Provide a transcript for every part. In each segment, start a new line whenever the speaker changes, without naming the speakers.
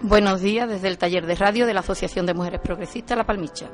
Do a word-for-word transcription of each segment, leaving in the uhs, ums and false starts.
Buenos días desde el taller de radio de la Asociación de Mujeres Progresistas La Palmicha.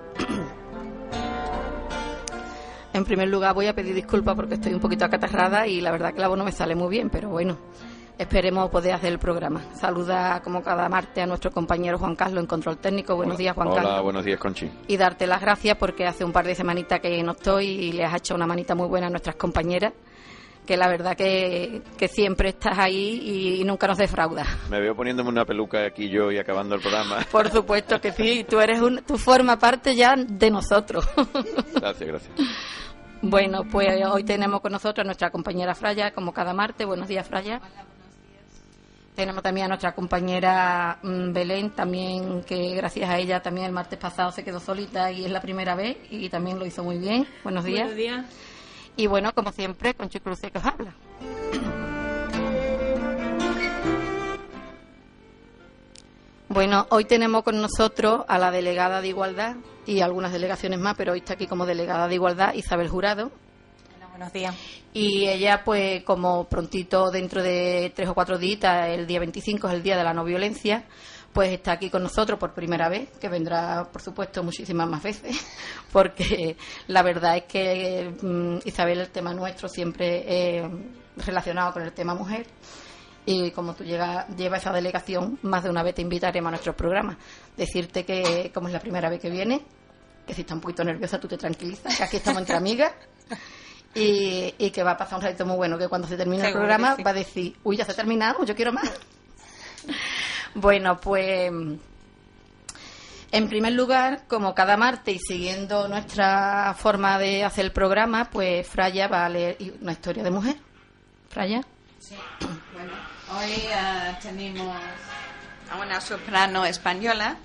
En primer lugar voy a pedir disculpas porque estoy un poquito acatarrada y la verdad que la voz no me sale muy bien, pero bueno, esperemos poder hacer el programa. Saluda como cada martes a nuestro compañero Juan Carlos en control técnico. Buenos
Hola.
días, Juan
Hola,
Carlos.
Hola, buenos días, Conchi.
Y darte las gracias porque hace un par de semanitas que no estoy y le has hecho una manita muy buena a nuestras compañeras, que la verdad que, que siempre estás ahí y nunca nos defraudas.
Me veo poniéndome una peluca aquí yo y acabando el programa.
Por supuesto que sí, tú eres un, tú formas parte ya de nosotros.
Gracias, gracias.
Bueno, pues hoy tenemos con nosotros a nuestra compañera Fraya, como cada martes. Buenos días, Fraya.
Hola, buenos días.
Tenemos también a nuestra compañera mmm, Belén, también que gracias a ella también el martes pasado se quedó solita y es la primera vez y también lo hizo muy bien. Buenos días.
Buenos días.
Y bueno, como siempre, Conchi Cruz que os habla. Bueno, hoy tenemos con nosotros a la delegada de Igualdad y algunas delegaciones más, pero hoy está aquí como delegada de Igualdad Isabel Jurado.
Hola, buenos días.
Y ella, pues, como prontito, dentro de tres o cuatro días, el día veinticinco es el Día de la No Violencia, pues está aquí con nosotros por primera vez, que vendrá, por supuesto, muchísimas más veces, porque la verdad es que, um, Isabel, el tema nuestro siempre es relacionado con el tema mujer. Y como tú llegas, llevas esa delegación, más de una vez te invitaremos a nuestros programas. Decirte que, como es la primera vez que viene, que si está un poquito nerviosa tú te tranquilizas, que aquí estamos entre amigas y, y que va a pasar un ratito muy bueno, que cuando se termine
Seguro
el programa
sí.
va a decir, uy, ya se ha terminado, yo quiero más. Bueno, pues en primer lugar, como cada martes y siguiendo nuestra forma de hacer el programa, pues Fraya va a leer una historia de mujer. Fraya.
Sí, bueno, hoy uh, tenemos a una soprano española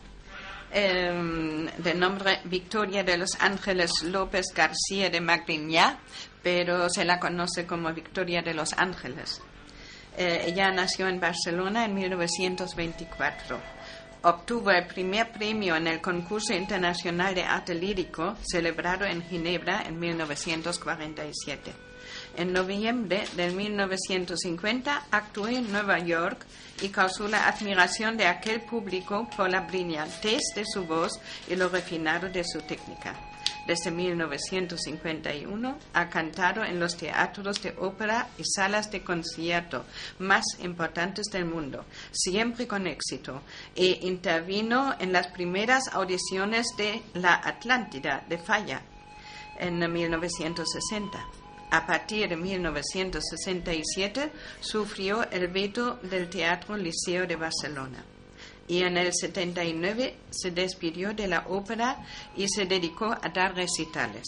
eh, de nombre Victoria de los Ángeles López García de Magriñá, pero se la conoce como Victoria de los Ángeles. Eh, ella nació en Barcelona en mil novecientos veinticuatro. Obtuvo el primer premio en el concurso internacional de arte lírico celebrado en Ginebra en mil novecientos cuarenta y siete. En noviembre de mil novecientos cincuenta actuó en Nueva York y causó la admiración de aquel público por la brillantez de su voz y lo refinado de su técnica. Desde mil novecientos cincuenta y uno ha cantado en los teatros de ópera y salas de concierto más importantes del mundo, siempre con éxito, e intervino en las primeras audiciones de La Atlántida de Falla en mil novecientos sesenta. A partir de mil novecientos sesenta y siete sufrió el veto del Teatro Liceo de Barcelona. Y en el setenta y nueve se despidió de la ópera y se dedicó a dar recitales.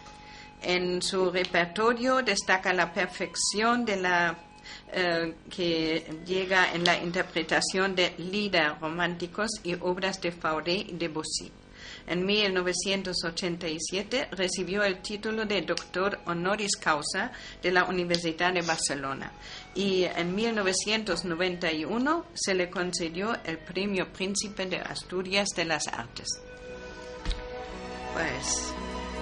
En su repertorio destaca la perfección de la eh, que llega en la interpretación de lieder románticos y obras de Fauré y Debussy. En mil novecientos ochenta y siete recibió el título de doctor honoris causa de la Universidad de Barcelona y en mil novecientos noventa y uno se le concedió el Premio Príncipe de Asturias de las Artes. Pues...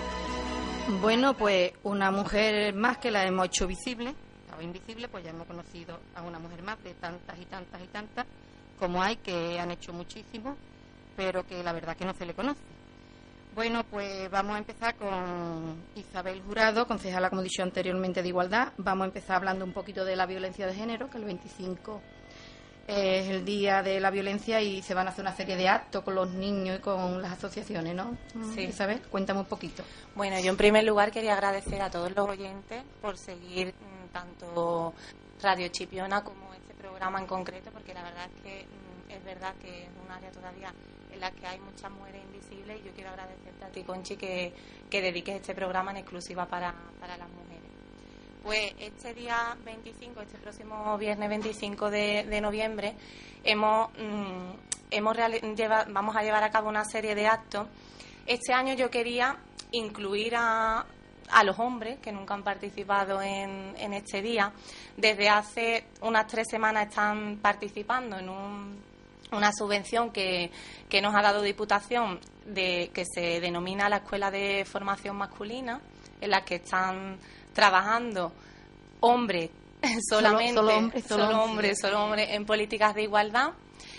Bueno, pues una mujer más que la hemos hecho visible, o invisible, pues ya hemos conocido a una mujer más de tantas y tantas y tantas como hay, que han hecho muchísimo, pero que la verdad que no se le conoce. Bueno, pues vamos a empezar con Isabel Jurado, concejala, como he dicho anteriormente, de Igualdad. Vamos a empezar hablando un poquito de la violencia de género, que el veinticinco es el día de la violencia y se van a hacer una serie de actos con los niños y con las asociaciones, ¿no?
Sí.
Isabel, cuéntame un poquito.
Bueno, yo en primer lugar quería agradecer a todos los oyentes por seguir mmm, tanto Radio Chipiona como este programa en concreto, porque la verdad es que mmm, es verdad que es un área todavía en la que hay muchas mujeres invisibles y yo quiero agradecerte a ti, Conchi, que, que dediques este programa en exclusiva para, para las mujeres. Pues este día veinticinco, este próximo viernes veinticinco de, de noviembre, hemos, mmm, hemos reali- lleva, vamos a llevar a cabo una serie de actos. Este año yo quería incluir a, a los hombres que nunca han participado en, en este día. Desde hace unas tres semanas están participando en un... una subvención que, que nos ha dado Diputación, de que se denomina la Escuela de Formación Masculina, en la que están trabajando hombres solamente,
solo, solo hombres, solo,
solo hombres, solo hombres en políticas de igualdad.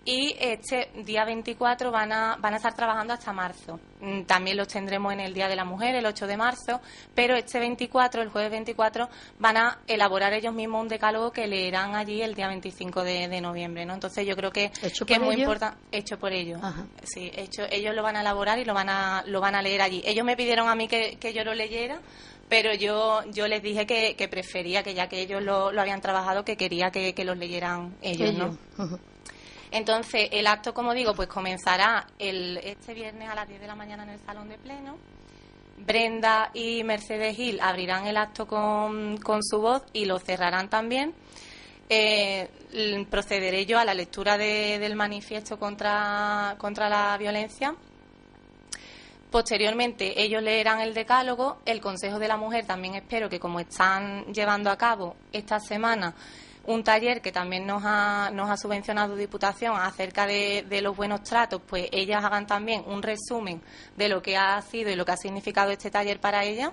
Y este día veinticuatro van a, van a estar trabajando hasta marzo. También los tendremos en el Día de la Mujer, el ocho de marzo, pero este veinticuatro, el jueves veinticuatro, van a elaborar ellos mismos un decálogo que leerán allí el día veinticinco de, de noviembre, ¿no? Entonces yo creo que, que es muy importante, hecho por ellos. Ajá. Sí, hecho, ellos lo van a elaborar y lo van a, lo van a leer allí. Ellos me pidieron a mí que, que yo lo leyera, pero yo yo les dije que, que prefería, que ya que ellos lo, lo habían trabajado, que quería que, que los leyeran ellos, ellos. ¿no? Uh-huh. Entonces, el acto, como digo, pues comenzará el, este viernes a las diez de la mañana en el Salón de Pleno. Brenda y Mercedes Gil abrirán el acto con, con su voz y lo cerrarán también. Eh, procederé yo a la lectura de, del manifiesto contra, contra la violencia. Posteriormente, ellos leerán el decálogo. El Consejo de la Mujer también espero que, como están llevando a cabo esta semana un taller que también nos ha, nos ha subvencionado Diputación acerca de, de los buenos tratos, pues ellas hagan también un resumen de lo que ha sido y lo que ha significado este taller para ellas.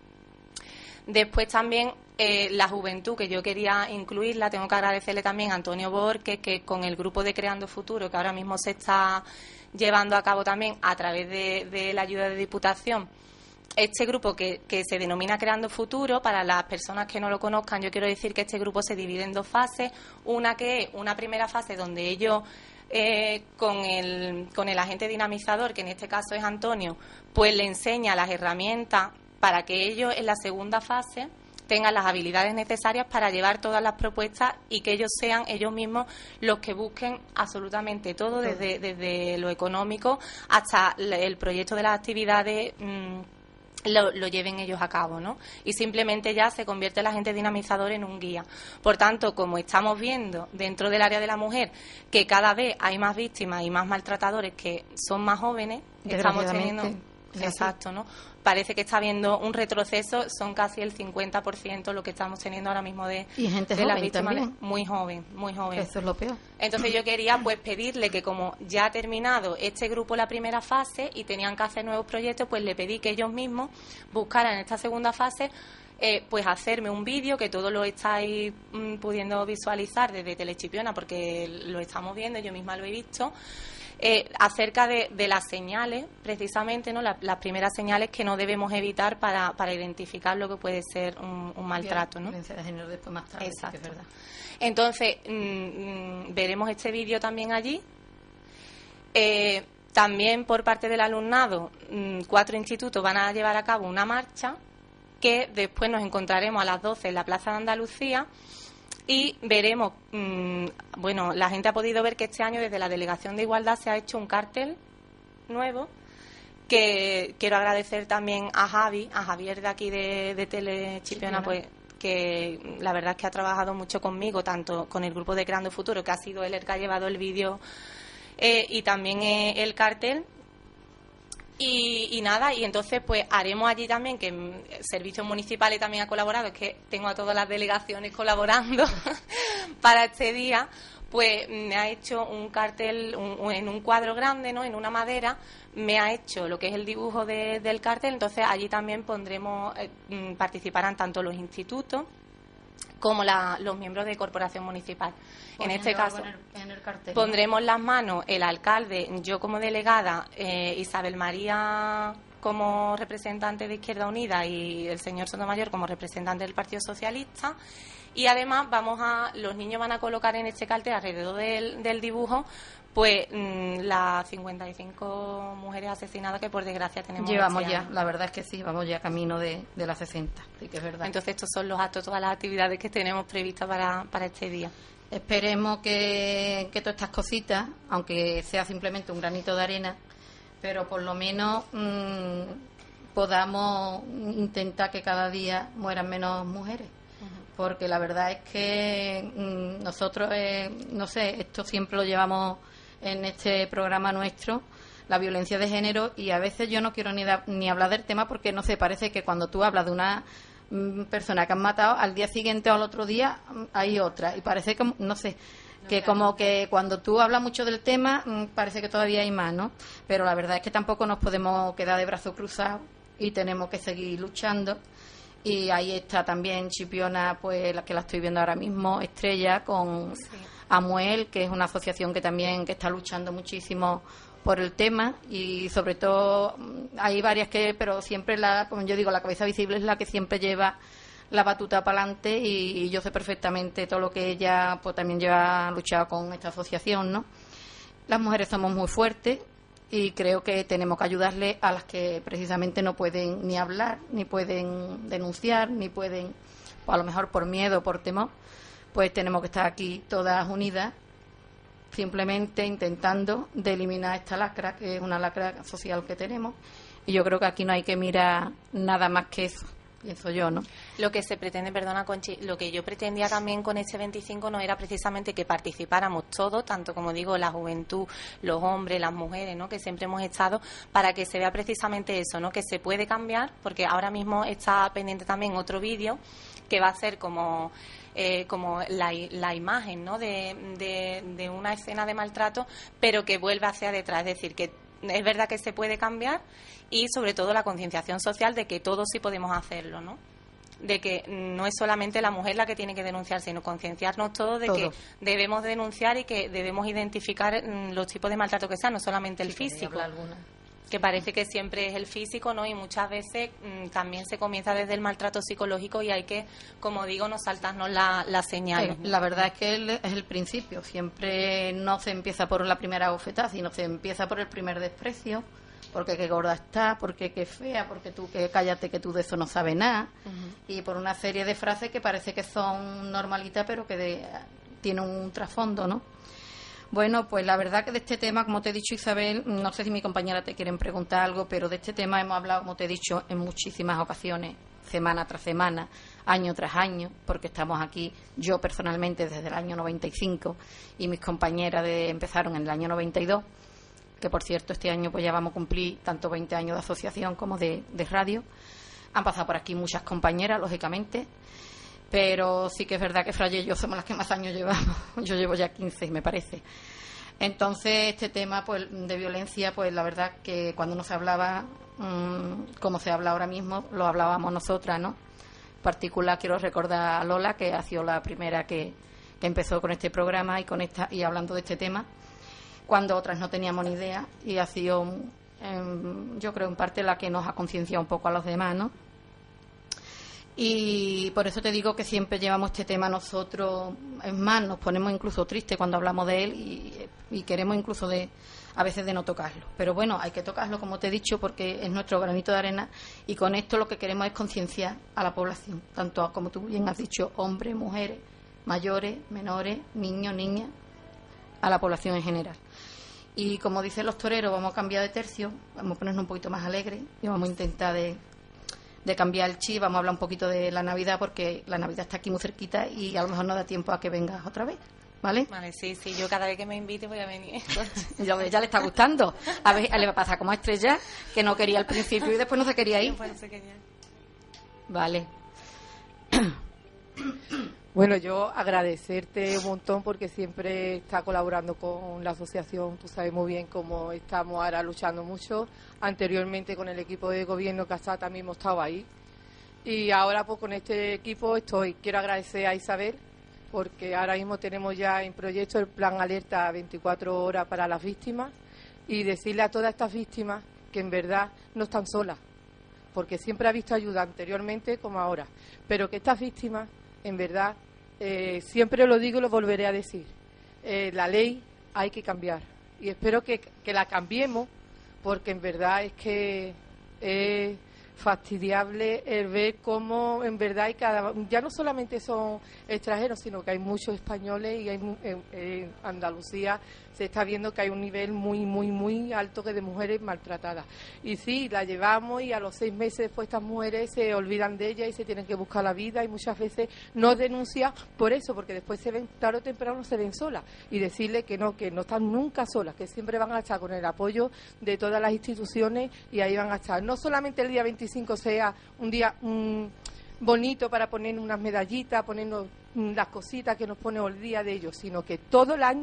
Después también eh, la juventud, que yo quería incluirla, tengo que agradecerle también a Antonio Borges, que con el grupo de Creando Futuro, que ahora mismo se está llevando a cabo también a través de, de la ayuda de Diputación, este grupo que, que se denomina Creando Futuro. Para las personas que no lo conozcan, yo quiero decir que este grupo se divide en dos fases. Una que es una primera fase donde ellos, eh, con, el, con el agente dinamizador, que en este caso es Antonio, pues le enseña las herramientas para que ellos en la segunda fase tengan las habilidades necesarias para llevar todas las propuestas y que ellos sean ellos mismos los que busquen absolutamente todo, desde, desde lo económico hasta el proyecto de las actividades. Mmm, Lo, lo lleven ellos a cabo, ¿no? Y simplemente ya se convierte el agente dinamizador en un guía. Por tanto, como estamos viendo dentro del área de la mujer que cada vez hay más víctimas y más maltratadores que son más jóvenes, estamos teniendo... Exacto, ¿no? Parece que está habiendo un retroceso, son casi el cincuenta por ciento lo que estamos teniendo ahora mismo de,
y gente
de
joven
las víctimas.
También.
Muy joven, muy joven.
Eso es lo peor.
Entonces yo quería pues pedirle que, como ya ha terminado este grupo la primera fase y tenían que hacer nuevos proyectos, pues le pedí que ellos mismos buscaran en esta segunda fase eh, pues hacerme un vídeo, que todos lo estáis mm, pudiendo visualizar desde Telechipiona, porque lo estamos viendo, yo misma lo he visto. Eh, acerca de, de las señales, precisamente, ¿no? La, las primeras señales que no debemos evitar para, para identificar lo que puede ser un, un maltrato, ¿no?
Violencia de género después más tarde.
Exacto.
Sí, que es verdad.
Entonces, mmm, veremos este vídeo también allí. Eh, también por parte del alumnado, mmm, cuatro institutos van a llevar a cabo una marcha que después nos encontraremos a las doce en la Plaza de Andalucía. Y veremos, mmm, bueno, la gente ha podido ver que este año desde la Delegación de Igualdad se ha hecho un cartel nuevo, que quiero agradecer también a Javi, a Javier de aquí de, de Telechipiona, pues que la verdad es que ha trabajado mucho conmigo, tanto con el grupo de Creando Futuro, que ha sido él el que ha llevado el vídeo eh, y también eh, el cartel. Y, y nada, y entonces pues haremos allí también, que Servicios Municipales también ha colaborado, es que tengo a todas las delegaciones colaborando para este día, pues me ha hecho un cartel un, en un cuadro grande, ¿no? En una madera, me ha hecho lo que es el dibujo de, del cartel. Entonces allí también pondremos, eh, participarán tanto los institutos como la, los miembros de corporación municipal. En este caso, en el, en el cartel, pondremos ¿no? las manos el alcalde, yo como delegada, eh, Isabel María como representante de Izquierda Unida y el señor Sotomayor como representante del Partido Socialista. Y además vamos a, los niños van a colocar en este cartel alrededor del, del dibujo, pues mmm, las cincuenta y cinco mujeres asesinadas que por desgracia tenemos.
Llevamos
este
ya,
año. La
verdad es que sí, vamos ya camino de, de las sesenta, sí que es verdad.
Entonces estos son los actos, todas las actividades que tenemos previstas para, para este día.
Esperemos que, que todas estas cositas, aunque sea simplemente un granito de arena, pero por lo menos mmm, podamos intentar que cada día mueran menos mujeres. Porque la verdad es que mmm, nosotros, eh, no sé, esto siempre lo llevamos en este programa nuestro, la violencia de género, y a veces yo no quiero ni, da, ni hablar del tema porque, no sé, parece que cuando tú hablas de una mmm, persona que han matado, al día siguiente o al otro día mmm, hay otra, y parece que, no sé, no, que claro. Como que cuando tú hablas mucho del tema mmm, parece que todavía hay más, ¿no? Pero la verdad es que tampoco nos podemos quedar de brazos cruzados y tenemos que seguir luchando. Y ahí está también Chipiona, pues la que la estoy viendo ahora mismo, Estrella, con sí. Amuel, que es una asociación que también que está luchando muchísimo por el tema, y sobre todo hay varias que, pero siempre la, como yo digo, la cabeza visible es la que siempre lleva la batuta para adelante, y, y yo sé perfectamente todo lo que ella pues también lleva luchado con esta asociación, ¿no? Las mujeres somos muy fuertes y creo que tenemos que ayudarle a las que precisamente no pueden ni hablar, ni pueden denunciar, ni pueden, pues a lo mejor por miedo, por temor, pues tenemos que estar aquí todas unidas, simplemente intentando de eliminar esta lacra, que es una lacra social que tenemos, y yo creo que aquí no hay que mirar nada más que eso, pienso yo, ¿no?
Lo que se pretende, perdona Conchi, lo que yo pretendía también con este veinticinco no era precisamente que participáramos todos, tanto como digo, la juventud, los hombres, las mujeres, ¿no? Que siempre hemos estado, para que se vea precisamente eso, ¿no? Que se puede cambiar, porque ahora mismo está pendiente también otro vídeo que va a ser como eh, como la, la imagen, ¿no? de, de, de una escena de maltrato, pero que vuelve hacia detrás, es decir, que es verdad que se puede cambiar, y sobre todo la concienciación social de que todos sí podemos hacerlo, ¿no? De que no es solamente la mujer la que tiene que denunciar, sino concienciarnos todos de Todo. que debemos denunciar y que debemos identificar los tipos de maltrato que sean, no solamente el sí, físico, que parece que siempre es el físico, ¿no? Y muchas veces mmm, también se comienza desde el maltrato psicológico, y hay que, como digo, no saltarnos la, la señal.
Sí, la verdad es que es el principio, siempre no se empieza por la primera bofetada, sino se empieza por el primer desprecio, porque qué gorda está, porque qué fea, porque tú que cállate que tú de eso no sabes nada, uh-huh. Y por una serie de frases que parece que son normalitas, pero que de, tienen un trasfondo, ¿no? Bueno, pues la verdad que de este tema, como te he dicho, Isabel, no sé si mi compañera te quieren preguntar algo, pero de este tema hemos hablado, como te he dicho, en muchísimas ocasiones, semana tras semana, año tras año, porque estamos aquí, yo personalmente desde el año noventa y cinco, y mis compañeras de, empezaron en el año noventa y dos, que por cierto este año pues ya vamos a cumplir tanto veinte años de asociación como de, de radio. Han pasado por aquí muchas compañeras, lógicamente, pero sí que es verdad que Fraye y yo somos las que más años llevamos. Yo llevo ya quince, me parece. Entonces, este tema pues de violencia, pues la verdad que cuando no se hablaba, mmm, como se habla ahora mismo, lo hablábamos nosotras, ¿no? En particular quiero recordar a Lola, que ha sido la primera que, que empezó con este programa y con esta y hablando de este tema, cuando otras no teníamos ni idea, y ha sido, eh, yo creo, en parte la que nos ha concienciado un poco a los demás, ¿no? Y por eso te digo que siempre llevamos este tema nosotros, es más, nos ponemos incluso tristes cuando hablamos de él, y, y queremos incluso de a veces de no tocarlo, pero bueno, hay que tocarlo, como te he dicho, porque es nuestro granito de arena, y con esto lo que queremos es concienciar a la población, tanto como tú bien has dicho, hombres, mujeres, mayores, menores, niños, niñas, a la población en general. Y como dicen los toreros, vamos a cambiar de tercio, vamos a ponernos un poquito más alegres y vamos a intentar de de cambiar el chip, vamos a hablar un poquito de la Navidad, porque la Navidad está aquí muy cerquita y a lo mejor no da tiempo a que vengas otra vez, ¿vale?
Vale, sí, sí, yo cada vez que me invite voy a venir.
ya, ya le está gustando. A ver, le va a pasar como a Estrella, que no quería al principio y después no se quería ir.
Después no se quería.
Vale.
Bueno, yo agradecerte un montón porque siempre está colaborando con la asociación. Tú sabes muy bien cómo estamos ahora luchando mucho. Anteriormente con el equipo de gobierno que hasta también hemos estado ahí. Y ahora pues con este equipo estoy. Quiero agradecer a Isabel porque ahora mismo tenemos ya en proyecto el plan alerta veinticuatro horas para las víctimas, y decirle a todas estas víctimas que en verdad no están solas, porque siempre ha visto ayuda anteriormente como ahora, pero que estas víctimas en verdad, eh, siempre lo digo y lo volveré a decir, eh, la ley hay que cambiar, y espero que, que la cambiemos, porque en verdad es que es fastidiable el ver cómo en verdad hay cada, ya no solamente son extranjeros, sino que hay muchos españoles, y hay, en, en Andalucía se está viendo que hay un nivel muy, muy, muy alto que de mujeres maltratadas. Y sí, la llevamos, y a los seis meses después estas mujeres se olvidan de ella y se tienen que buscar la vida, y muchas veces no denuncian por eso, porque después se ven, tarde o temprano se ven solas, y decirle que no, que no están nunca solas, que siempre van a estar con el apoyo de todas las instituciones, y ahí van a estar. No solamente el día veinticinco sea un día um, bonito para poner unas medallitas, ponernos um, las cositas que nos pone el día de ellos, sino que todo el año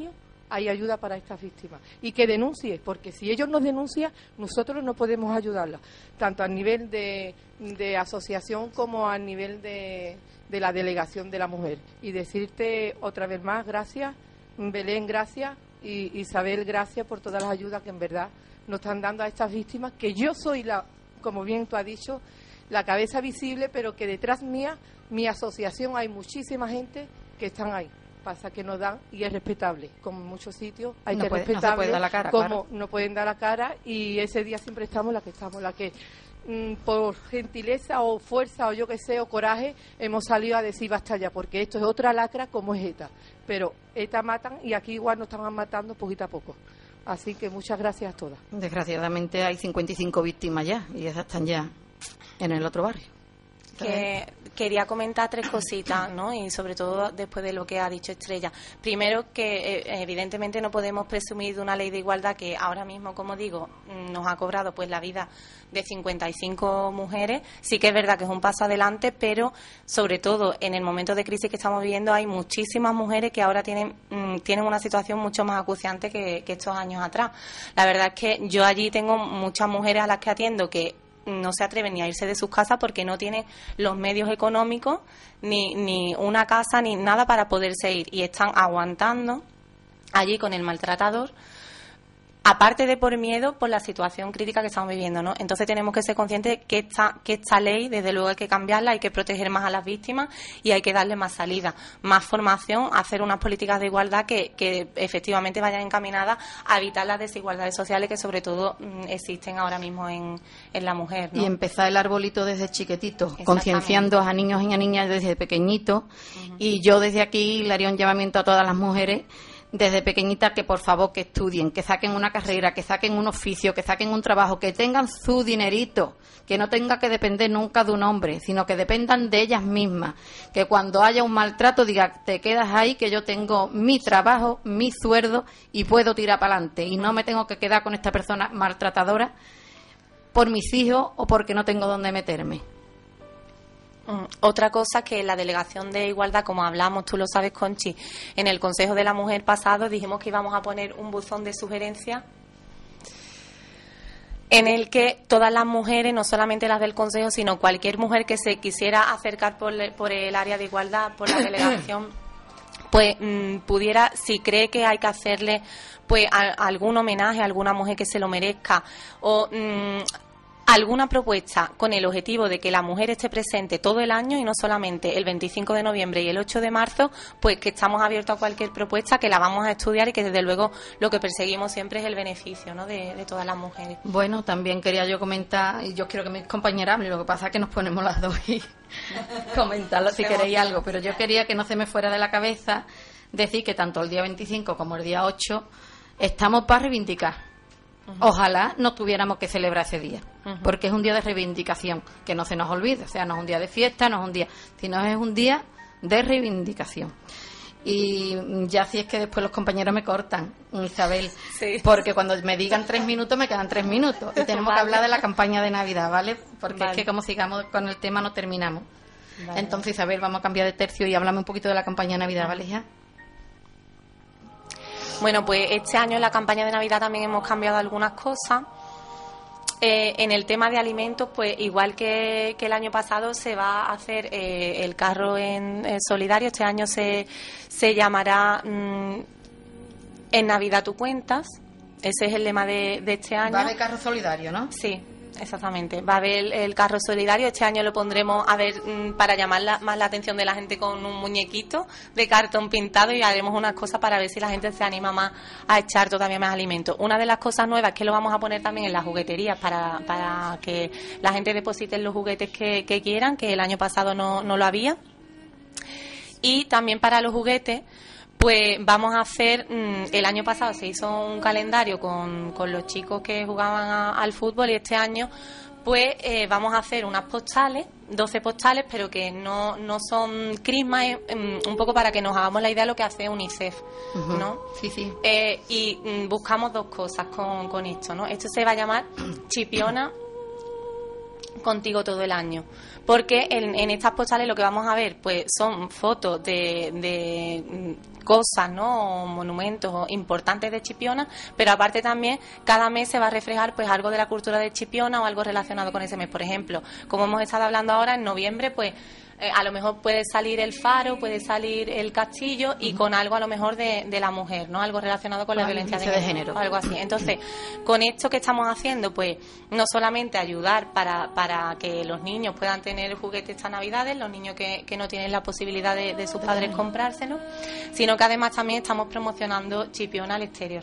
hay ayuda para estas víctimas. Y que denuncie, porque si ellos nos denuncian, nosotros no podemos ayudarlas, tanto a nivel de, de asociación como a nivel de, de la delegación de la mujer. Y decirte otra vez más, gracias, Belén, gracias, y Isabel, gracias por todas las ayudas que en verdad nos están dando a estas víctimas, que yo soy, la, como bien tú has dicho, la cabeza visible, pero que detrás mía, mi asociación, hay muchísima gente que están ahí. Pasa que nos dan, y es respetable, como en muchos sitios hay
no
que
puede,
respetarle,
no se puede dar la cara,
como
claro.
no pueden dar la cara, y ese día siempre estamos la que estamos, la que mm, por gentileza o fuerza o yo que sé, o coraje, hemos salido a decir basta ya, porque esto es otra lacra como es ETA, pero ETA matan y aquí igual nos están matando poquito a poco. Así que muchas gracias a todas.
Desgraciadamente hay cincuenta y cinco víctimas ya, y esas están ya en el otro barrio.
Que quería comentar tres cositas, ¿no? Y sobre todo después de lo que ha dicho Estrella. Primero, que eh, evidentemente no podemos presumir de una ley de igualdad que ahora mismo, como digo, nos ha cobrado pues la vida de cincuenta y cinco mujeres. Sí que es verdad que es un paso adelante, pero sobre todo en el momento de crisis que estamos viviendo hay muchísimas mujeres que ahora tienen mmm, tienen una situación mucho más acuciante que, que estos años atrás. La verdad es que yo allí tengo muchas mujeres a las que atiendo que no se atreven ni a irse de sus casas porque no tienen los medios económicos ni, ni una casa ni nada para poderse ir y están aguantando allí con el maltratador, aparte de por miedo por la situación crítica que estamos viviendo, ¿no? Entonces tenemos que ser conscientes que esta, que esta ley, desde luego hay que cambiarla, hay que proteger más a las víctimas y hay que darle más salida, más formación, hacer unas políticas de igualdad que, que efectivamente vayan encaminadas a evitar las desigualdades sociales que sobre todo mm, existen ahora mismo en, en la mujer, ¿no?
Y empezar el arbolito desde chiquitito, concienciando a niños y a niñas desde pequeñitos. Uh-huh. Y yo desde aquí le haría un llamamiento a todas las mujeres desde pequeñitas que por favor que estudien, que saquen una carrera, que saquen un oficio, que saquen un trabajo, que tengan su dinerito, que no tenga que depender nunca de un hombre, sino que dependan de ellas mismas, que cuando haya un maltrato diga, te quedas ahí, que yo tengo mi trabajo, mi sueldo y puedo tirar para adelante y no me tengo que quedar con esta persona maltratadora por mis hijos o porque no tengo dónde meterme.
Otra cosa que la Delegación de Igualdad, como hablamos, tú lo sabes, Conchi, en el Consejo de la Mujer pasado dijimos que íbamos a poner un buzón de sugerencias en el que todas las mujeres, no solamente las del Consejo, sino cualquier mujer que se quisiera acercar por, por el área de igualdad, por la delegación, pues mmm, pudiera, si cree que hay que hacerle pues a, a algún homenaje a alguna mujer que se lo merezca o mmm, alguna propuesta con el objetivo de que la mujer esté presente todo el año y no solamente el veinticinco de noviembre y el ocho de marzo, pues que estamos abiertos a cualquier propuesta, que la vamos a estudiar y que desde luego lo que perseguimos siempre es el beneficio, ¿no?, de, de todas las mujeres.
Bueno, también quería yo comentar, y yo quiero que mis compañeras hablen, lo que pasa es que nos ponemos las dos y comentarlo si queréis algo, pero yo quería que no se me fuera de la cabeza decir que tanto el día veinticinco como el día ocho estamos para reivindicar. Ojalá no tuviéramos que celebrar ese día, uh-huh. porque es un día de reivindicación, que no se nos olvide, o sea, no es un día de fiesta, no es un día, sino es un día de reivindicación. Y ya si es que después los compañeros me cortan, Isabel, sí. porque cuando me digan tres minutos me quedan tres minutos y tenemos vale. que hablar de la campaña de Navidad, ¿vale? Porque vale. es que como sigamos con el tema no terminamos. Vale. Entonces, Isabel, vamos a cambiar de tercio y háblame un poquito de la campaña de Navidad, ¿vale, hija?
Bueno, pues este año en la campaña de Navidad también hemos cambiado algunas cosas. Eh, en el tema de alimentos, pues igual que, que el año pasado se va a hacer eh, el carro en, en solidario. Este año se, se llamará mmm, En Navidad tú cuentas. Ese es el lema de, de este año.
Va a haber carro solidario, ¿no?
Sí. Exactamente, va a haber el, el carro solidario. Este año lo pondremos a ver m, para llamar la, más la atención de la gente con un muñequito de cartón pintado y haremos unas cosas para ver si la gente se anima más a echar todavía más alimentos. Una de las cosas nuevas es que lo vamos a poner también en las jugueterías para, para que la gente deposite los juguetes que, que quieran, que el año pasado no, no lo había. Y también para los juguetes, pues vamos a hacer, mmm, el año pasado se hizo un calendario con, con los chicos que jugaban a, al fútbol y este año pues eh, vamos a hacer unas postales, doce postales, pero que no, no son crismas, eh, um, un poco para que nos hagamos la idea de lo que hace UNICEF, uh-huh. ¿no?
Sí, sí.
Eh, y um, buscamos dos cosas con, con esto, ¿no? Esto se va a llamar Chipiona contigo todo el año, porque en, en estas postales lo que vamos a ver pues son fotos de, de cosas, ¿no?, o monumentos importantes de Chipiona, pero aparte también cada mes se va a reflejar pues algo de la cultura de Chipiona o algo relacionado con ese mes. Por ejemplo, como hemos estado hablando ahora, en noviembre pues Eh, a lo mejor puede salir el faro, puede salir el castillo y uh-huh. con algo a lo mejor de, de la mujer, ¿no? Algo relacionado con la, la violencia de, de género, algo así. Entonces, con esto que estamos haciendo, pues no solamente ayudar para, para que los niños puedan tener juguetes estas Navidades, los niños que, que no tienen la posibilidad de, de sus padres comprárselo, sino que además también estamos promocionando Chipiona al exterior.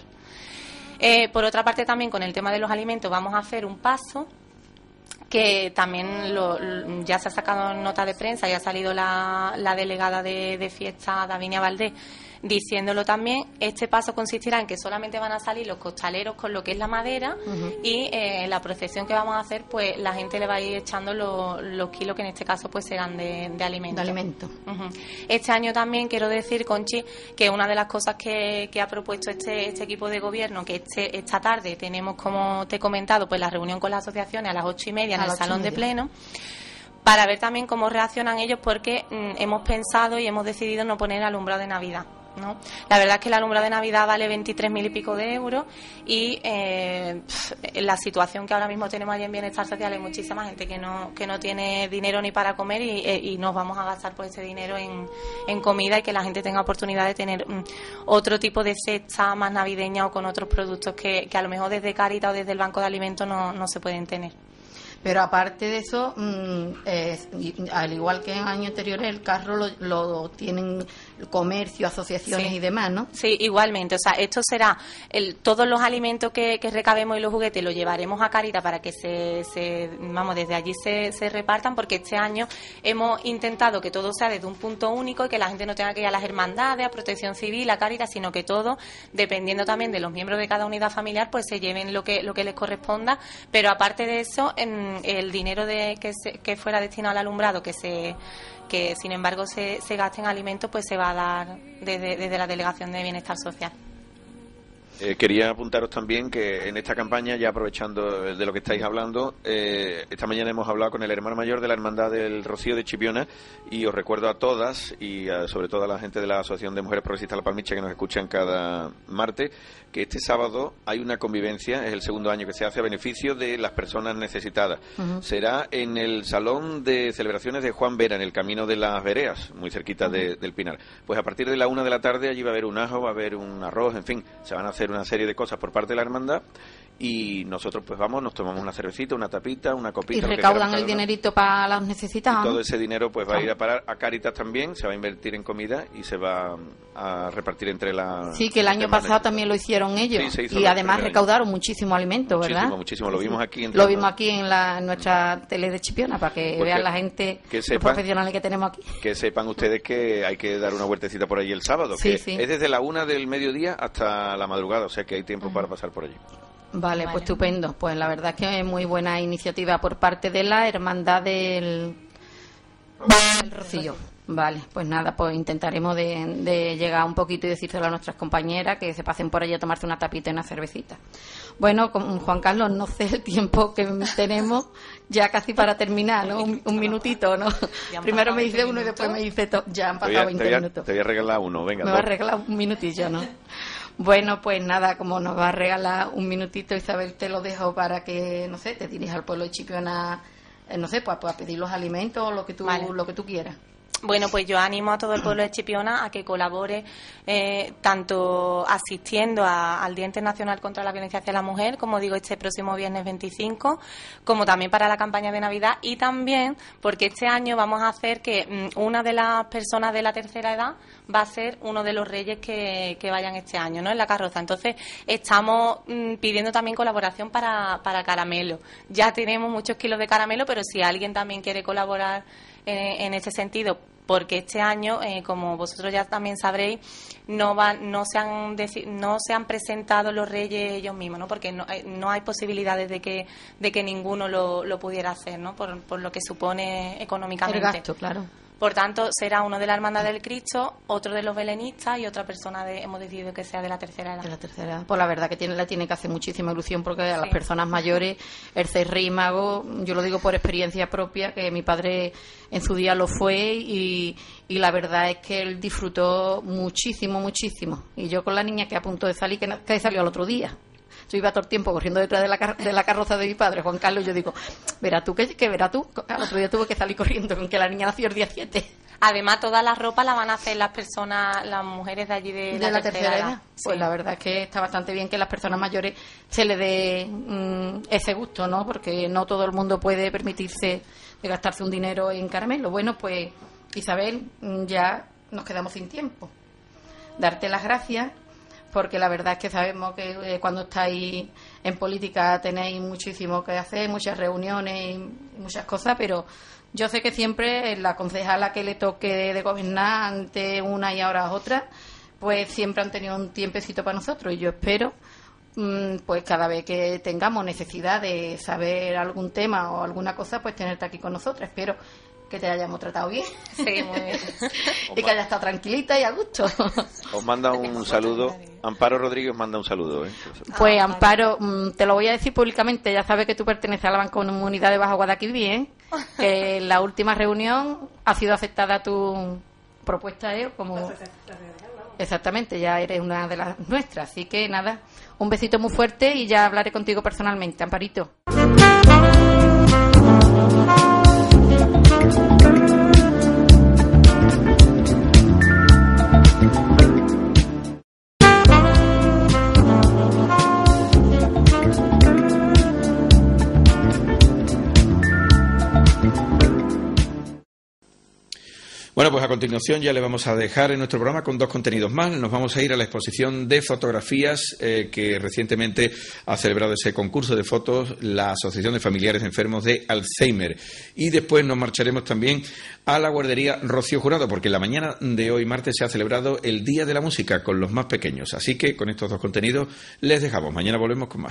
Eh, por otra parte, también con el tema de los alimentos vamos a hacer un paso que también lo, ya se ha sacado nota de prensa y ha salido la, la delegada de, de fiesta, Davinia Valdés, diciéndolo también. Este paso consistirá en que solamente van a salir los costaleros con lo que es la madera uh-huh. y eh, en la procesión que vamos a hacer, pues la gente le va a ir echando lo, los kilos que en este caso pues serán de, de alimento.
De alimento.
Uh-huh. Este año también quiero decir, Conchi, que una de las cosas que, que ha propuesto este, este equipo de gobierno, que este, esta tarde tenemos, como te he comentado, pues la reunión con las asociaciones a las ocho y media en el salón de pleno, para ver también cómo reaccionan ellos, porque mm, hemos pensado y hemos decidido no poner alumbrado de Navidad, ¿no? La verdad es que el alumbrado de Navidad vale veintitrés mil y pico de euros y eh, pff, la situación que ahora mismo tenemos allí en Bienestar Social, hay muchísima gente que no que no tiene dinero ni para comer y, y nos vamos a gastar pues ese dinero en, en comida, y que la gente tenga oportunidad de tener mm, otro tipo de cesta más navideña o con otros productos que, que a lo mejor desde Cáritas o desde el Banco de Alimentos no, no se pueden tener.
Pero aparte de eso, mmm, eh, al igual que en años anteriores, el carro lo, lo tienen comercio, asociaciones
sí.
y demás, ¿no?
Sí, igualmente. O sea, esto será el, todos los alimentos que, que recabemos y los juguetes los llevaremos a Cáritas para que se, se vamos, desde allí se, se repartan, porque este año hemos intentado que todo sea desde un punto único y que la gente no tenga que ir a las hermandades, a Protección Civil, a Cáritas, sino que todo, dependiendo también de los miembros de cada unidad familiar, pues se lleven lo que lo que les corresponda. Pero aparte de eso, en el dinero de que, se, que fuera destinado al alumbrado, que se que sin embargo se, se gaste en alimentos, pues se va a dar desde, desde la Delegación de Bienestar Social.
Eh, quería apuntaros también que en esta campaña, ya aprovechando de lo que estáis hablando, eh, esta mañana hemos hablado con el hermano mayor de la Hermandad del Rocío de Chipiona, y os recuerdo a todas y a, sobre todo a la gente de la Asociación de Mujeres Progresistas La Palmiche, que nos escuchan cada martes, que este sábado hay una convivencia, es el segundo año que se hace a beneficio de las personas necesitadas. Uh-huh. Será en el Salón de Celebraciones de Juan Vera, en el Camino de las Vereas, muy cerquita uh-huh. de, del Pinar. Pues a partir de la una de la tarde allí va a haber un ajo, va a haber un arroz, en fin, se van a hacer una serie de cosas por parte de la hermandad, y nosotros pues vamos, nos tomamos una cervecita, una tapita, una copita.
Y recaudan el dinerito para los necesitados.
Y todo ese dinero pues va a ir a parar a Cáritas también, se va a invertir en comida y se va a repartir entre la...
Sí, que el año pasado también lo hicieron ellos, sí, y además recaudaron año. muchísimo alimento, ¿verdad?
Muchísimo, muchísimo, lo vimos aquí.
Lo vimos aquí en, la, en nuestra tele de Chipiona, para que pues vean que, la gente, que sepan, los profesionales que tenemos aquí.
Que sepan ustedes que hay que dar una vueltecita por ahí el sábado, sí, que sí. es desde la una del mediodía hasta la madrugada, o sea que hay tiempo uh-huh. para pasar por allí.
Vale, vale, pues estupendo. Pues la verdad es que es muy buena iniciativa por parte de la Hermandad del, del Rocío. Vale, pues nada, pues intentaremos de, de llegar un poquito y decírselo a nuestras compañeras que se pasen por allí a tomarse una tapita y una cervecita. Bueno, con Juan Carlos, no sé el tiempo que tenemos ya casi para terminar, ¿no? Un, un minutito, ¿no? Primero me dice uno y después me dice todo. Ya han pasado veinte minutos.
Te voy a regalar uno, venga.
Me va a regalar un minutillo, ¿no? Bueno, pues nada, como nos va a regalar un minutito, Isabel, te lo dejo para que, no sé, te dirijas al pueblo de Chipiona, eh, no sé, pues, pues a pedir los alimentos o lo que tú, vale. lo que tú quieras.
Bueno, pues yo animo a todo el pueblo de Chipiona a que colabore eh, tanto asistiendo a, al Día Internacional contra la Violencia hacia la Mujer, como digo, este próximo viernes veinticinco, como también para la campaña de Navidad, y también porque este año vamos a hacer que mm, una de las personas de la tercera edad va a ser uno de los reyes que, que vayan este año, ¿no?, en la carroza. Entonces estamos mm, pidiendo también colaboración para, para caramelo. Ya tenemos muchos kilos de caramelo, pero si alguien también quiere colaborar en, en ese sentido, porque este año, eh, como vosotros ya también sabréis, no van, no se han deci- no se han presentado los reyes ellos mismos, ¿no? Porque no hay, no hay posibilidades de que de que ninguno lo, lo pudiera hacer, ¿no? Por, por lo que supone económicamente.
El gasto, claro.
Por tanto, será uno de la Hermandad del Cristo, otro de los belenistas y otra persona de, hemos decidido que sea de la tercera edad.
De la tercera edad. Pues la verdad que tiene, la tiene que hacer muchísima ilusión, porque a las
Sí.
personas mayores, el ser rey mago, yo lo digo por experiencia propia, que mi padre en su día lo fue y, y la verdad es que él disfrutó muchísimo, muchísimo. Y yo con la niña que a punto de salir, que, que salió al otro día. Yo iba todo el tiempo corriendo detrás de la, car- de la carroza de mi padre, Juan Carlos, y yo digo, verás tú, que, que verás tú. Al otro día tuve que salir corriendo, con que la niña nació el día siete.
Además, todas las ropas las van a hacer las personas, las mujeres de allí de,
De la tercera edad. Pues
Sí.
la verdad es que está bastante bien que a las personas mayores se le dé mm, ese gusto, ¿no? Porque no todo el mundo puede permitirse de gastarse un dinero en caramelo. Bueno, pues Isabel, mm, ya nos quedamos sin tiempo. Darte las gracias, porque la verdad es que sabemos que eh, cuando estáis en política tenéis muchísimo que hacer, muchas reuniones y muchas cosas, pero yo sé que siempre la concejala que le toque de gobernar ante una y ahora otra, pues siempre han tenido un tiempecito para nosotros, y yo espero mm, pues cada vez que tengamos necesidad de saber algún tema o alguna cosa, pues tenerte aquí con nosotros. Espero que te hayamos tratado bien.
Sí, muy bien.
Y que hayas estado tranquilita y a gusto.
Os manda un saludo. Amparo Rodríguez os manda un saludo. ¿eh?
Pues Amparo, mm, te lo voy a decir públicamente, ya sabes que tú perteneces a la Mancomunidad de Bajo Guadalquivir, ¿eh? Que en la última reunión ha sido aceptada tu propuesta, ¿eh? Como... Exactamente, ya eres una de las nuestras, así que nada, un besito muy fuerte y ya hablaré contigo personalmente, Amparito.
Bueno, pues a continuación ya le vamos a dejar en nuestro programa con dos contenidos más. Nos vamos a ir a la exposición de fotografías eh, que recientemente ha celebrado ese concurso de fotos la Asociación de Familiares Enfermos de Alzheimer. Y después nos marcharemos también a la guardería Rocío Jurado, porque en la mañana de hoy martes se ha celebrado el Día de la Música con los más pequeños. Así que con estos dos contenidos les dejamos. Mañana volvemos con más.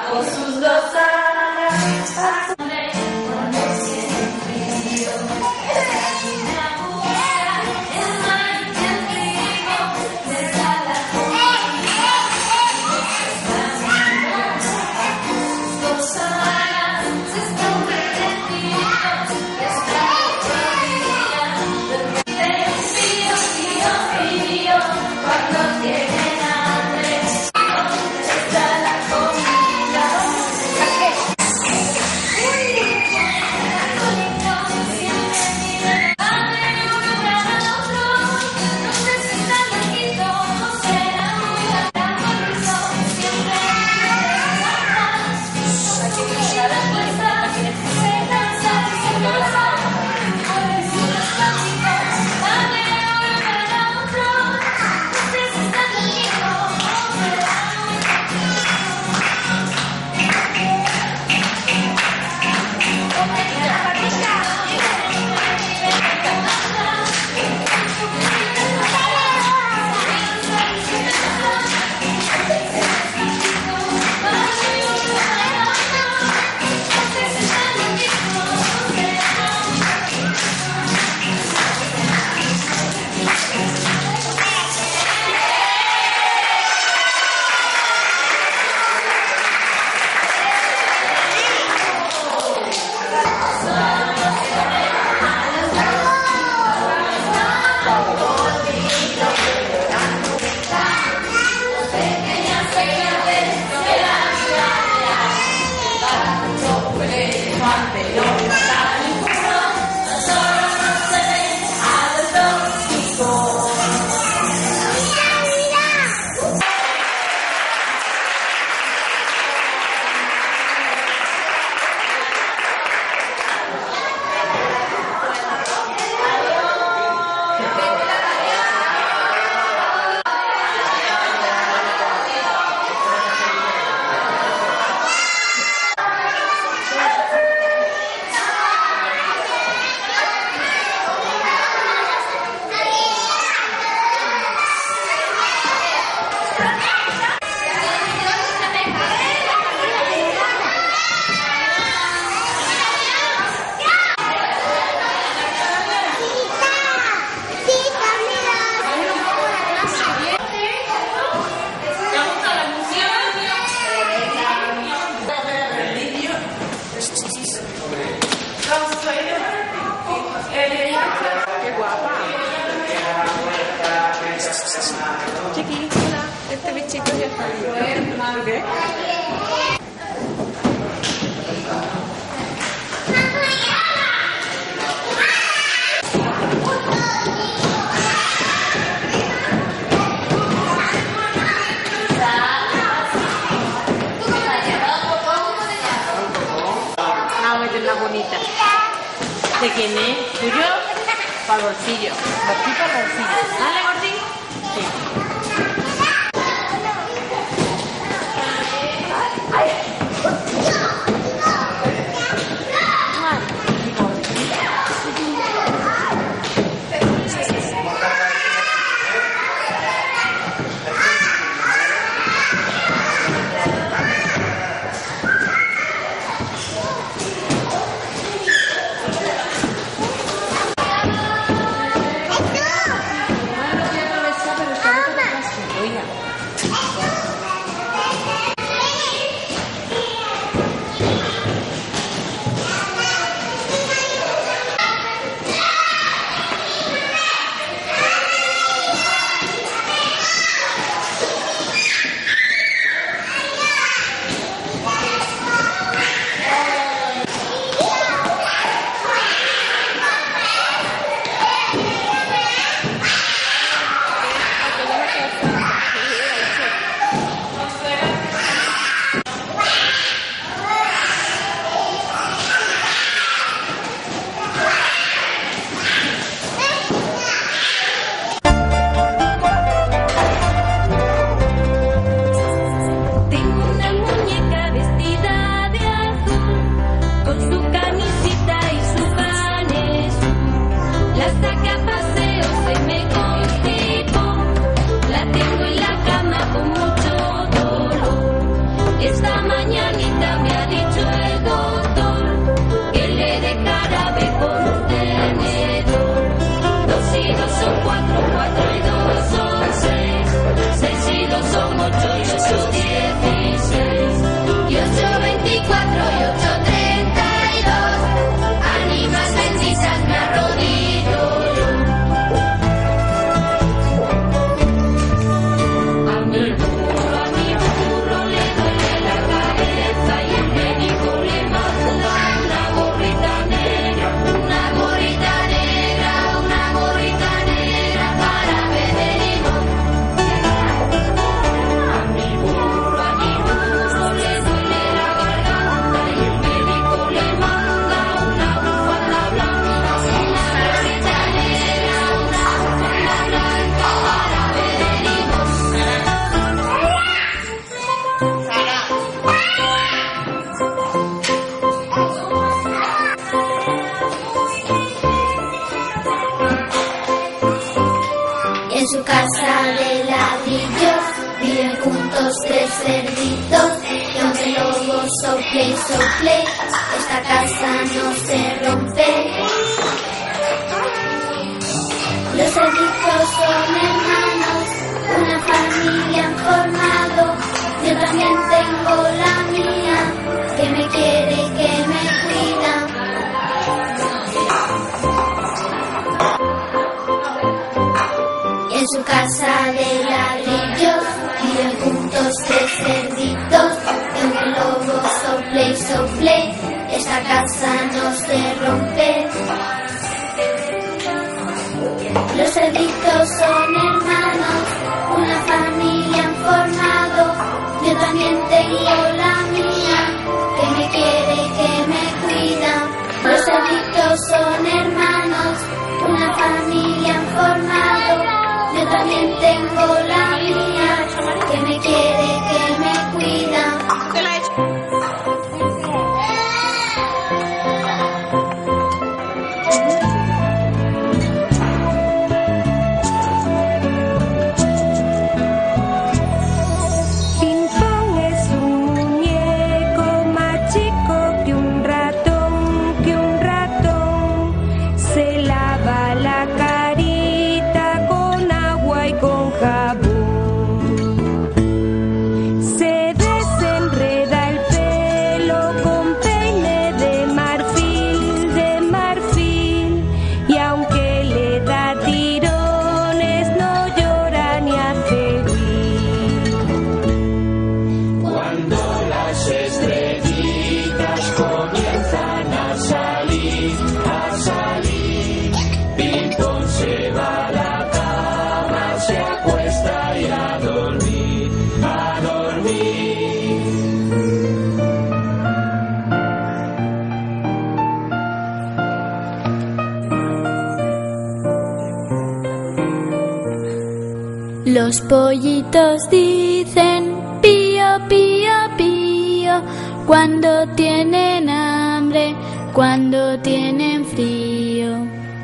bajo sus dos alas. Cuando siente frío, me busca el mar y el trigo, les da la comida. Dos alas se están perdidos, está otro día. Frío, frío, frío, cuando tienen hambre, les da la comida. Siempre miran hambre uno para otro, no sé si están loquitos, no será muy gracioso. Siempre aquí está la fuerza, se cansa y se cansa. A ver si los plásticos, hambre uno para otro, no sé si están loquitos, no será muy
La bonita. ¿De quién es? ¿Tuyo? Para el bolsillo. Gordito al bolsillo. ¿Dale, gordito? Sí.
Bueno, voy a aprovechar, pero está juntos tres cerditos, y aunque el lobo sople y sople, esta casa no se rompe. Los cerditos son hermanos, una familia han formado. Yo también tengo la mía, que me quiere y que me cuida. En su casa de ladrillos viven juntos tres cerditos, y aunque el lobo sople y sople, esta casa no se rompe. Los cerditos son hermanos, una familia han formado. Yo también tengo la mía, que me quiere y que me cuida. Los cerditos son hermanos, una familia han formado. Yo también tengo la mía, que me quiere y que me cuida. Los pollitos dicen pío, pío, pío, cuando tienen hambre, cuando tienen frío.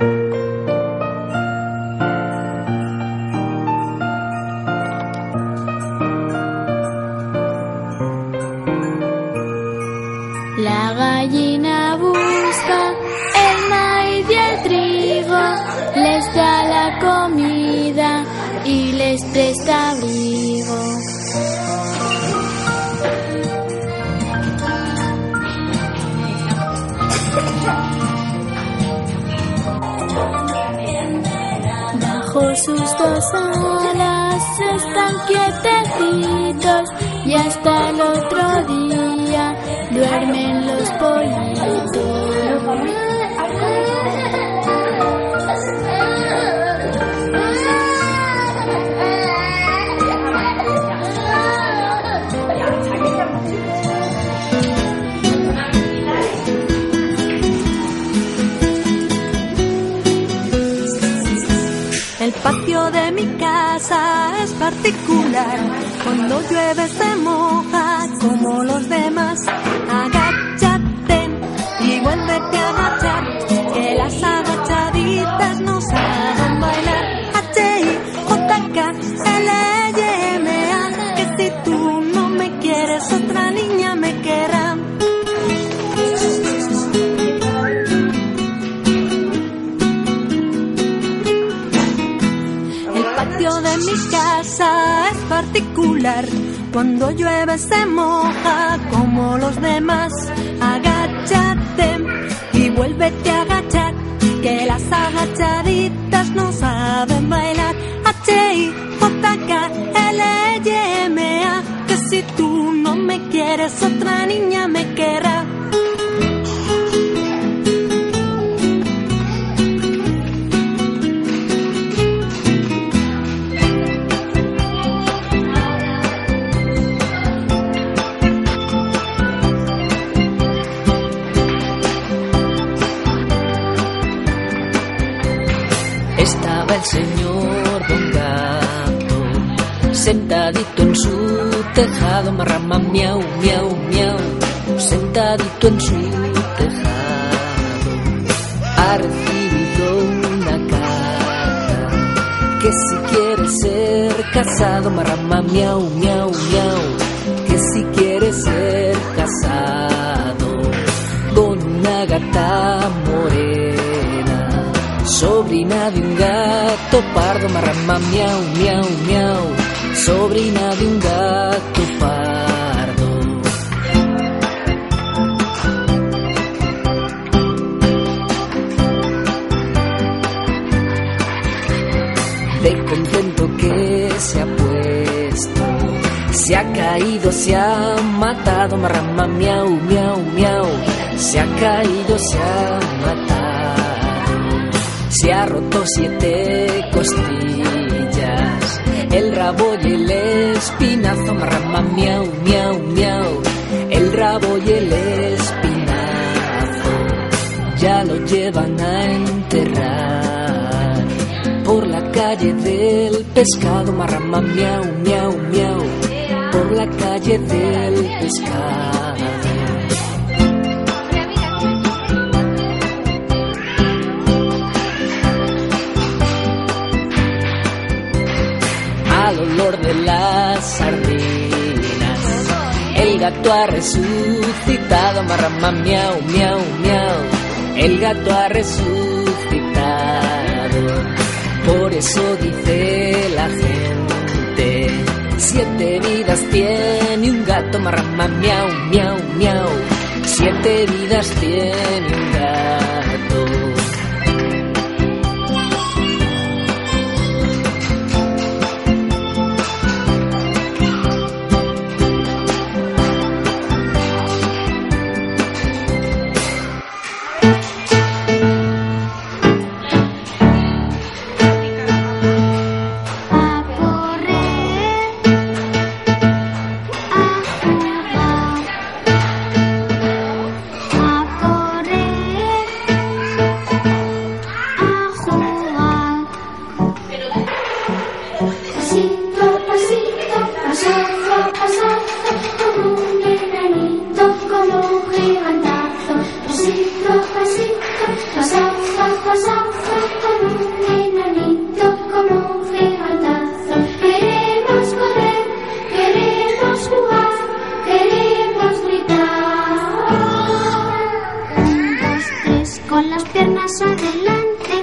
La gallina busca el maíz y el trigo, les da la comida y les presta abrigo. Bajo sus dos alas están quietecitos y hasta el otro día duermen los pollitos.
El patio de mi casa es particular, cuando llueve se moja como los demás. Agáchate y vuélvete a agachar, que las agachaditas no saben bailar. H I J K L E M A, que si tú no me quieres otra niña me querrá. De mi casa es particular, cuando llueve se moja como los demás. Agáchate y vuélvete a agachar, que las agachaditas no saben bailar. H I J K L E M A, que si tú no me quieres otra niña me querrá.
Estaba el señor Don Gato sentadito en su tejado, marrama miau, miau, miau, sentadito en su tejado. Ha recibido una carta que si quiere el ser casado, marrama, miau, miau, miau. Que si quieres ser casado con una gata morena, sobrina de un gato pardo, marrama, miau, miau, miau. Sobrina de un gato pardo. De contento que se ha puesto, se ha caído, se ha matado, marrama, miau, miau, miau. Se ha caído, se ha matado, se ha roto siete costillas, el rabo y el espinazo, marrama, miau, miau, miau. El rabo y el espinazo ya lo llevan a enterrar por la calle del pescado, marrama, miau, miau, miau. Por la calle del pescado. Al olor de las sardinas, el gato ha resucitado, marrama, miau, miau, miau. El gato ha resucitado, por eso dice la gente, siete vidas tiene un gato, marrama, miau, miau, miau. Siete vidas tiene un gato.
Con las piernas adelante,